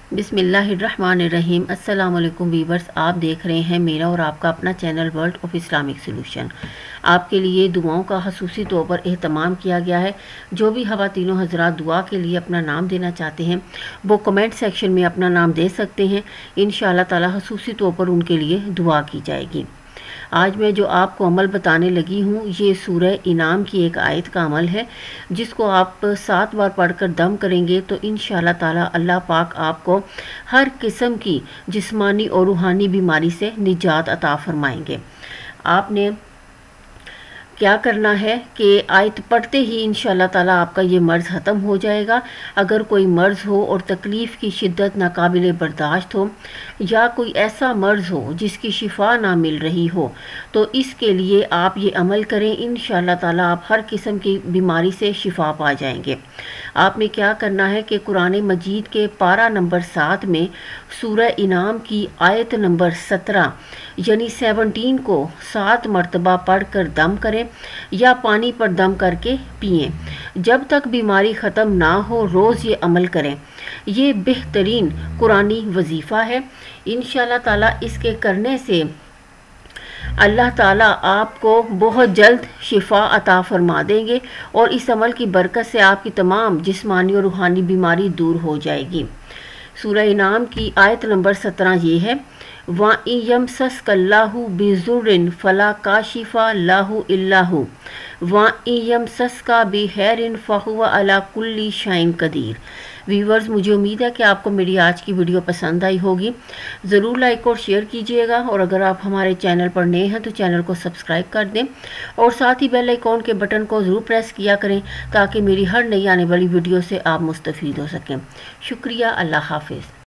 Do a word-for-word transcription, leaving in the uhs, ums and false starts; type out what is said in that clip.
بسم اللہ الرحمن الرحیم۔ السلام علیکم ویورز، آپ دیکھ رہے ہیں میرا اور آپ کا اپنا channel World of Islamic Solution. آپ کے لیے دعاؤں کا خصوصی طور پر اہتمام کیا گیا ہے۔ جو بھی خواتین و حضرات دعا کے لیے اپنا نام دینا چاہتے ہیں وہ کمنٹ سیکشن میں اپنا نام دے سکتے ہیں، انشاءاللہ تعالی خصوصی طور پر ان کے لیے دعا کی جائے گی۔ آج میں جو آپ کو عمل بتانے لگی ہوں یہ سورہ انعام کی ایک آیت کا عمل ہے، جس کو آپ سات بار پڑھ کر دم کریں گے تو انشاءاللہ تعالی اللہ پاک آپ کو ہر قسم کی جسمانی اور روحانی بیماری سے نجات عطا فرمائیں گے۔ آپ نے کیا کرنا ہے کہ آیت پڑھتے ہی انشاءاللہ تعالیٰ آپ کا یہ مرض ختم ہو جائے گا۔ اگر کوئی مرض ہو اور تکلیف کی شدت ناقابل برداشت ہو یا کوئی ایسا مرض ہو جس کی شفا نہ مل رہی ہو تو اس کے لیے آپ یہ عمل کریں، انشاءاللہ تعالیٰ آپ ہر قسم کی بیماری سے شفا پا جائیں گے۔ آپ نے کیا کرنا ہے کہ قرآن مجید کے پارہ نمبر سات میں سورہ انعام کی آیت نمبر سترہ یعنی سیونٹین کو سات مرتبہ پڑھ کر دم کریں یا پانی پر دم کر کے پئیں۔ جب تک بیماری ختم نہ ہو روز یہ عمل کریں۔ یہ بہترین قرآنی وظیفہ ہے۔ انشاءاللہ تعالیٰ اس کے کرنے سے اللہ تعالیٰ آپ کو بہت جلد شفا عطا فرما دیں گے اور اس عمل کی برکت سے آپ کی تمام جسمانی اور روحانی بیماری دور ہو جائے گی۔ سورہ انعام کی آیت نمبر سترہ یہ ہے، وَإِن يَمْسَسْكَ اللَّهُ بِضُرٍّ فَلَا كَاشِفَ لَهُ إِلَّا هُوَ وَإِن يَمْسَسْكَ بِخَيْرٍ فَهُوَ عَلَى كُلِّ شَيْءٍ قَدِيرٌ۔ ویورز، مجھے امید ہے کہ آپ کو میری آج کی ویڈیو پسند آئی ہوگی۔ ضرور لائک اور شیئر کیجئے گا، اور اگر آپ ہمارے چینل پر نئے ہیں تو چینل کو سبسکرائب کر دیں اور ساتھ ہی بیل آئیکن کے بٹن کو ضرور پریس کیا کریں تاکہ میری ہر نئی آنے والی ویڈیو سے آپ مستفید ہو سکیں۔ شکریہ، اللہ حافظ۔